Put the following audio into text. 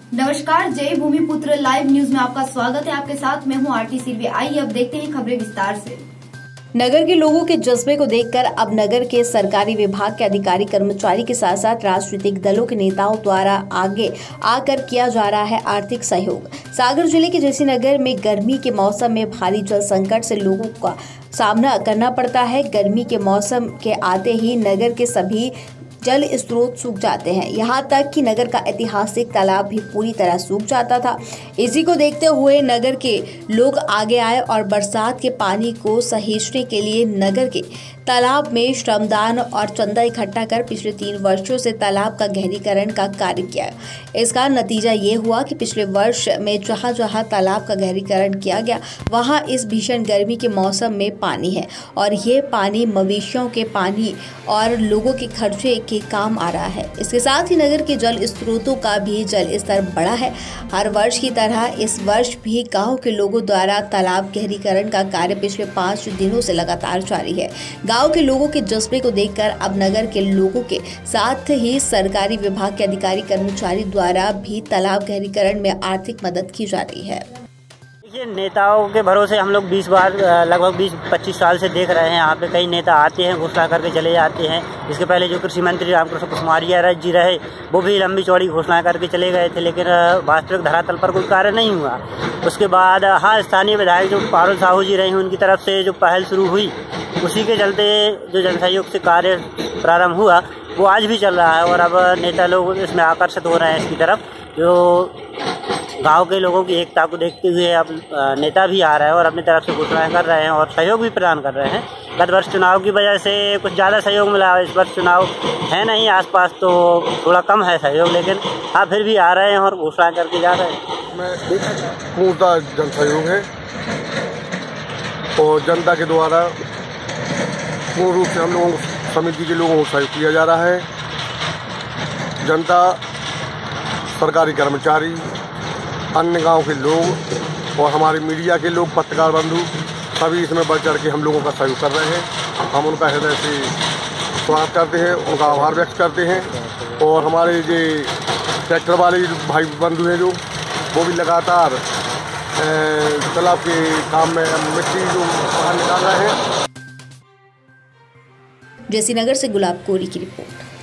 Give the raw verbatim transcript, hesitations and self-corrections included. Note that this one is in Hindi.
नमस्कार, जय भूमिपुत्र लाइव न्यूज में आपका स्वागत है। आपके साथ मैं हूं आरती सिल्वी। आइए अब देखते हैं खबरें विस्तार से। नगर के लोगों के जज्बे को देखकर अब नगर के सरकारी विभाग के अधिकारी कर्मचारी के साथ साथ राजनीतिक दलों के नेताओं द्वारा आगे आकर किया जा रहा है आर्थिक सहयोग। सागर जिले के जेसी नगर में गर्मी के मौसम में भारी जल संकट से लोगों का सामना करना पड़ता है। गर्मी के मौसम के आते ही नगर के सभी जल स्रोत सूख जाते हैं, यहाँ तक कि नगर का ऐतिहासिक तालाब भी पूरी तरह सूख जाता था। इसी को देखते हुए नगर के लोग आगे आए और बरसात के पानी को सहेजने के लिए नगर के तालाब में श्रमदान और चंदा इकट्ठा कर पिछले तीन वर्षों से तालाब का गहरीकरण का कार्य किया। इसका नतीजा ये हुआ कि पिछले वर्ष में जहां जहां तालाब का गहरीकरण किया गया वहां इस भीषण गर्मी के मौसम में पानी है और ये पानी मवेशियों के पानी और लोगों के खर्चे के काम आ रहा है। इसके साथ ही नगर के जल स्रोतों का भी जल स्तर बढ़ा है। हर वर्ष की तरह इस वर्ष भी गाँव के लोगों द्वारा तालाब गहरीकरण का कार्य पिछले पाँच दिनों से लगातार जारी है। गांव के लोगों के जज्बे को देखकर अब नगर के लोगों के साथ ही सरकारी विभाग के अधिकारी कर्मचारी द्वारा भी तालाब गहरीकरण में आर्थिक मदद की जा रही है। देखिए, नेताओं के भरोसे हम लोग बीस बार लगभग बीस पच्चीस साल से देख रहे हैं। यहाँ पे कई नेता आते हैं, घोषणा करके चले जाते हैं। इसके पहले जो कृषि मंत्री रामकृष्ण कुमारिया जी रहे, वो भी लंबी चौड़ी घोषणा करके चले गए थे, लेकिन वास्तविक धरातल पर कोई कार्य नहीं हुआ। उसके बाद हाँ, स्थानीय विधायक जो पारुल साहू जी रहे हैं, उनकी तरफ से जो पहल शुरू हुई, उसी के चलते जो जन सहयोग से कार्य प्रारंभ हुआ वो आज भी चल रहा है। और अब नेता लोग इसमें आकर्षित हो रहे हैं इसकी तरफ। जो गांव के लोगों की एकता को देखते हुए अब नेता भी आ रहे हैं और अपनी तरफ से घोषणाएं कर रहे हैं और सहयोग भी प्रदान कर रहे हैं। गत वर्ष चुनाव की वजह से कुछ ज़्यादा सहयोग मिला, इस वर्ष चुनाव है नहीं आसपास तो थोड़ा कम है सहयोग, लेकिन हाँ फिर भी आ रहे हैं और घोषणा करके जा रहे हैं। मैं पूर्णतः जन सहयोग है और जनता के द्वारा पूर्ण रूप से हम लोगों को समिति के लोगों को सहयोग किया जा रहा है। जनता, सरकारी कर्मचारी, अन्य गांव के लोग और हमारे मीडिया के लोग, पत्रकार बंधु सभी इसमें बढ़ चढ़ के हम लोगों का सहयोग कर रहे हैं। हम उनका हृदय से स्वागत करते हैं, उनका आभार व्यक्त करते हैं। और हमारे जो ट्रैक्टर वाले भाई बंधु हैं जो वो भी लगातार तालाब के काम में मिट्टी जो बाहर निकाल रहे हैं। जेसी नगर से गुलाब कोरी की रिपोर्ट।